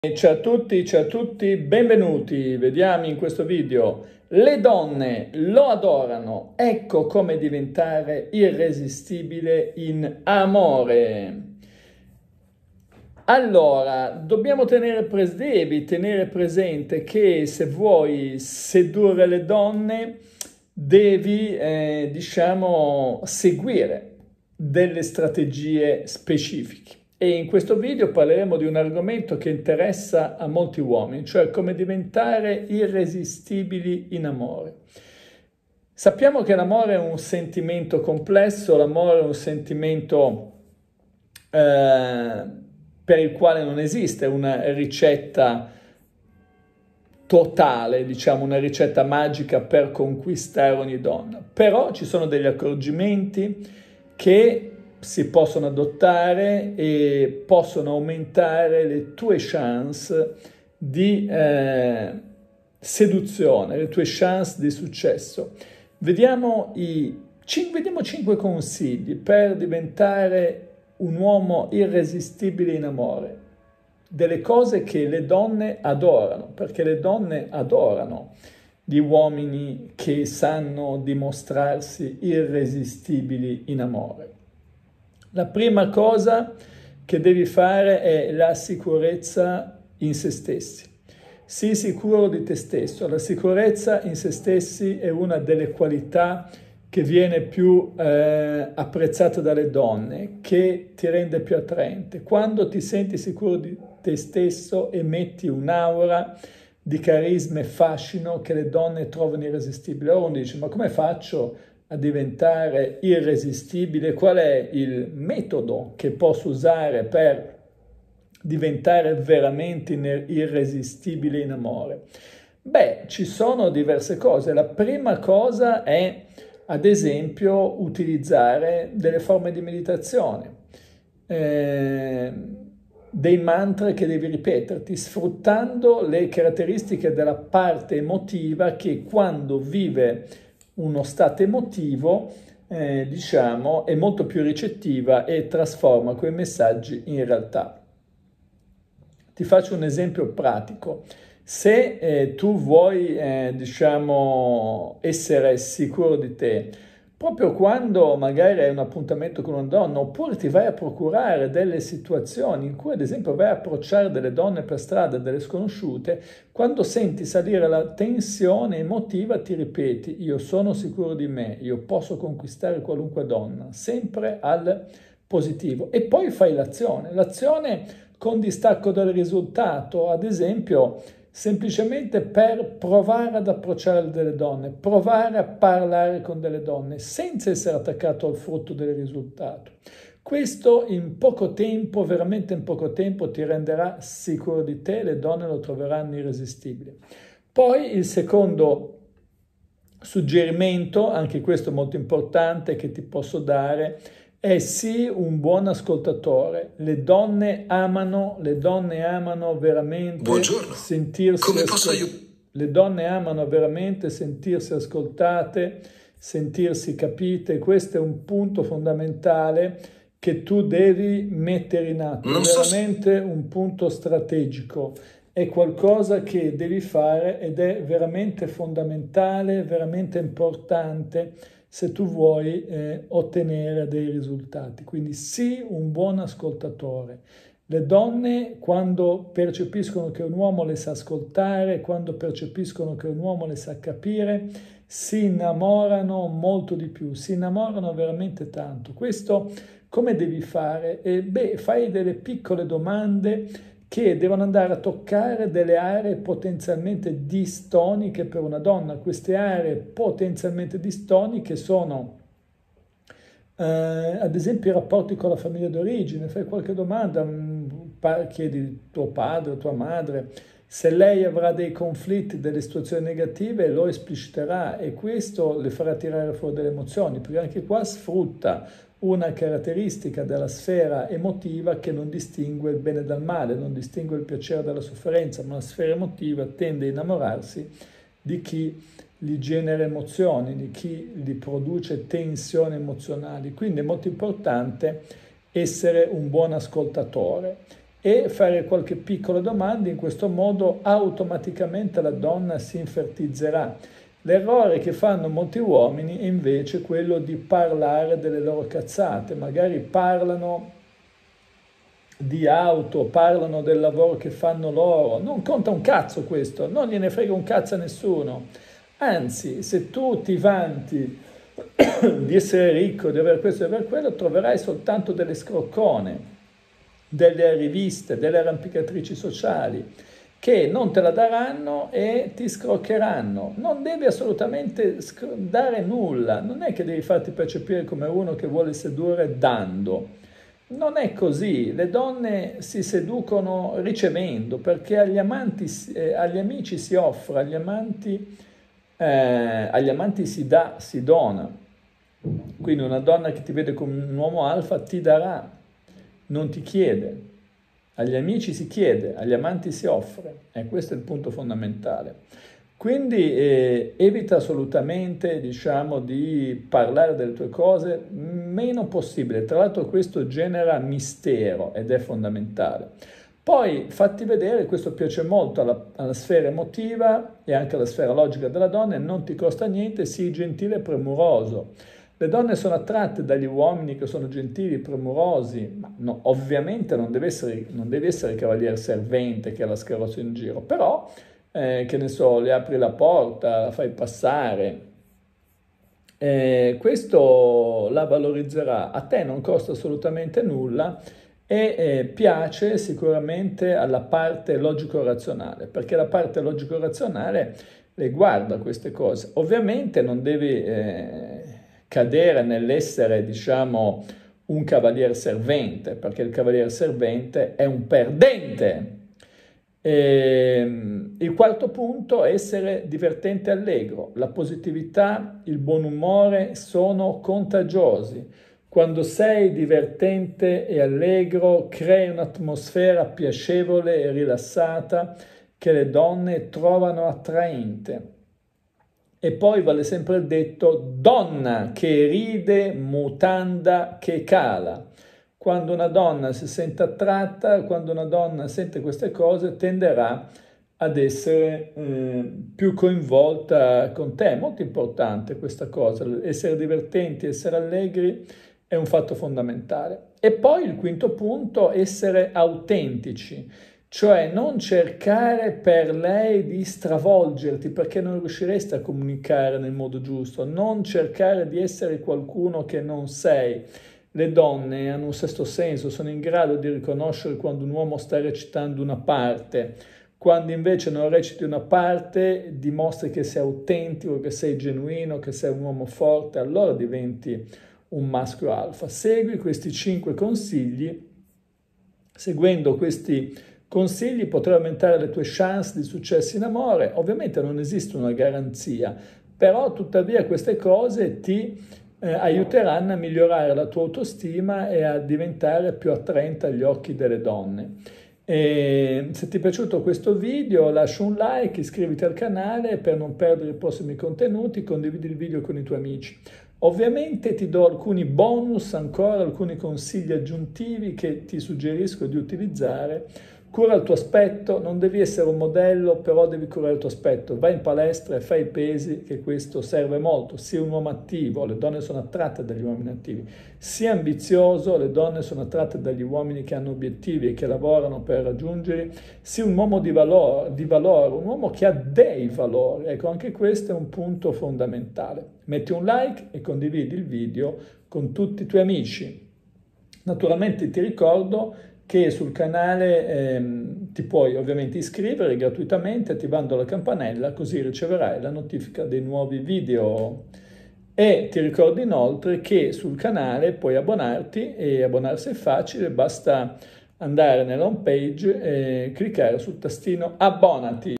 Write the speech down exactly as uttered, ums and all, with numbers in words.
Ciao a tutti, ciao a tutti, benvenuti. Vediamo in questo video. Le donne lo adorano, ecco come diventare irresistibile in amore. Allora, dobbiamo tenere, pres- devi tenere presente che se vuoi sedurre le donne, devi, eh, diciamo, seguire delle strategie specifiche. E in questo video parleremo di un argomento che interessa a molti uomini, cioè come diventare irresistibili in amore. Sappiamo che l'amore è un sentimento complesso, l'amore è un sentimento eh, per il quale non esiste una ricetta totale, diciamo una ricetta magica per conquistare ogni donna. Però ci sono degli accorgimenti che si possono adottare e possono aumentare le tue chance di eh, seduzione, le tue chance di successo. Vediamo i vediamo cinque consigli per diventare un uomo irresistibile in amore. Delle cose che le donne adorano, perché le donne adorano gli uomini che sanno dimostrarsi irresistibili in amore. La prima cosa che devi fare è la sicurezza in se stessi. Sii sicuro di te stesso. La sicurezza in se stessi è una delle qualità che viene più eh, apprezzata dalle donne, che ti rende più attraente. Quando ti senti sicuro di te stesso, emetti un'aura di carisma e fascino che le donne trovano irresistibile. Ora uno dice, ma come faccio a diventare irresistibile? Qual è il metodo che posso usare per diventare veramente irresistibile in amore? Beh, ci sono diverse cose. La prima cosa è, ad esempio, utilizzare delle forme di meditazione, eh, dei mantra che devi ripeterti, sfruttando le caratteristiche della parte emotiva che quando vive uno stato emotivo, eh, diciamo, è molto più ricettiva e trasforma quei messaggi in realtà. Ti faccio un esempio pratico. Se eh, tu vuoi, eh, diciamo, essere sicuro di te, proprio quando magari hai un appuntamento con una donna, oppure ti vai a procurare delle situazioni in cui, ad esempio, vai a approcciare delle donne per strada, delle sconosciute, quando senti salire la tensione emotiva, ti ripeti, io sono sicuro di me, io posso conquistare qualunque donna, sempre al positivo. E poi fai l'azione, l'azione con distacco dal risultato, ad esempio, semplicemente per provare ad approcciare delle donne, provare a parlare con delle donne senza essere attaccato al frutto del risultato. Questo in poco tempo, veramente in poco tempo, ti renderà sicuro di te, le donne lo troveranno irresistibile. Poi il secondo suggerimento, anche questo molto importante, che ti posso dare, è sì un buon ascoltatore. Le donne amano, le donne amano veramente Buongiorno. sentirsi Come posso aiutare? Le donne amano veramente sentirsi ascoltate, sentirsi capite. Questo è un punto fondamentale che tu devi mettere in atto. Non è so veramente un punto strategico. È qualcosa che devi fare ed è veramente fondamentale, veramente importante se tu vuoi eh, ottenere dei risultati. Quindi sii un buon ascoltatore. Le donne, quando percepiscono che un uomo le sa ascoltare, quando percepiscono che un uomo le sa capire, si innamorano molto di più, si innamorano veramente tanto. Questo come devi fare? Eh, beh, fai delle piccole domande che devono andare a toccare delle aree potenzialmente distoniche per una donna. Queste aree potenzialmente distoniche sono, eh, ad esempio, i rapporti con la famiglia d'origine. Fai qualche domanda, chiedi tuo padre, tua madre, se lei avrà dei conflitti, delle situazioni negative, lo espliciterà e questo le farà tirare fuori delle emozioni, perché anche qua sfrutta una caratteristica della sfera emotiva che non distingue il bene dal male, non distingue il piacere dalla sofferenza, ma la sfera emotiva tende a innamorarsi di chi gli genera emozioni, di chi gli produce tensioni emozionali. Quindi è molto importante essere un buon ascoltatore. e fare qualche piccola domanda, in questo modo automaticamente la donna si infertilizzerà. L'errore che fanno molti uomini è invece quello di parlare delle loro cazzate, magari parlano di auto, parlano del lavoro che fanno loro, non conta un cazzo questo, non gliene frega un cazzo a nessuno, anzi se tu ti vanti di essere ricco, di avere questo e di avere quello, troverai soltanto delle scroccone, delle riviste, delle arrampicatrici sociali, che non te la daranno e ti scroccheranno. Non devi assolutamente dare nulla, non è che devi farti percepire come uno che vuole sedurre dando. Non è così, le donne si seducono ricevendo, perché agli amanti, eh, agli amici si offre, agli amanti, eh, agli amanti si dà, si dona. Quindi una donna che ti vede come un uomo alfa ti darà, non ti chiede. Agli amici si chiede, agli amanti si offre, e questo è il punto fondamentale. Quindi eh, evita assolutamente, diciamo, di parlare delle tue cose meno possibile. Tra l'altro questo genera mistero ed è fondamentale. Poi fatti vedere, questo piace molto alla, alla sfera emotiva e anche alla sfera logica della donna, e non ti costa niente, sii gentile e premuroso. Le donne sono attratte dagli uomini che sono gentili, premurosi, ma no, ovviamente non deve essere, non devi essere cavaliere servente che la scarrozza in giro, però, eh, che ne so, le apri la porta, la fai passare, eh, questo la valorizzerà, a te non costa assolutamente nulla e eh, piace sicuramente alla parte logico-razionale, perché la parte logico-razionale le guarda queste cose. Ovviamente non devi eh, cadere nell'essere, diciamo, un cavaliere servente, perché il cavaliere servente è un perdente. E, il quarto punto è essere divertente e allegro. La positività, il buon umore sono contagiosi. Quando sei divertente e allegro, crei un'atmosfera piacevole e rilassata che le donne trovano attraente. E poi vale sempre il detto: donna che ride, mutanda che cala. Quando una donna si sente attratta, quando una donna sente queste cose, tenderà ad essere eh, più coinvolta con te. È molto importante questa cosa, essere divertenti, essere allegri è un fatto fondamentale. E poi il quinto punto, essere autentici, cioè non cercare per lei di stravolgerti, perché non riusciresti a comunicare nel modo giusto, non cercare di essere qualcuno che non sei. Le donne hanno un sesto senso, sono in grado di riconoscere quando un uomo sta recitando una parte. Quando invece non reciti una parte, dimostri che sei autentico, che sei genuino, che sei un uomo forte, allora diventi un maschio alfa. Segui questi cinque consigli. Seguendo questi consigli potrai aumentare le tue chance di successo in amore. Ovviamente non esiste una garanzia, però tuttavia queste cose ti Eh, aiuteranno a migliorare la tua autostima e a diventare più attraente agli occhi delle donne. E se ti è piaciuto questo video, lascia un like, iscriviti al canale per non perdere i prossimi contenuti, condividi il video con i tuoi amici. Ovviamente ti do alcuni bonus, ancora alcuni consigli aggiuntivi che ti suggerisco di utilizzare. Cura il tuo aspetto, non devi essere un modello, però devi curare il tuo aspetto. Vai in palestra e fai i pesi, che questo serve molto. Sii un uomo attivo, le donne sono attratte dagli uomini attivi. Sii ambizioso, le donne sono attratte dagli uomini che hanno obiettivi e che lavorano per raggiungerli. Sii un uomo di valore, di valore, un uomo che ha dei valori. Ecco, anche questo è un punto fondamentale. Metti un like e condividi il video con tutti i tuoi amici. Naturalmente ti ricordo che sul canale ehm, ti puoi ovviamente iscrivere gratuitamente attivando la campanella, così riceverai la notifica dei nuovi video. E ti ricordo inoltre che sul canale puoi abbonarti, e abbonarsi è facile, basta andare nella home page e cliccare sul tastino abbonati.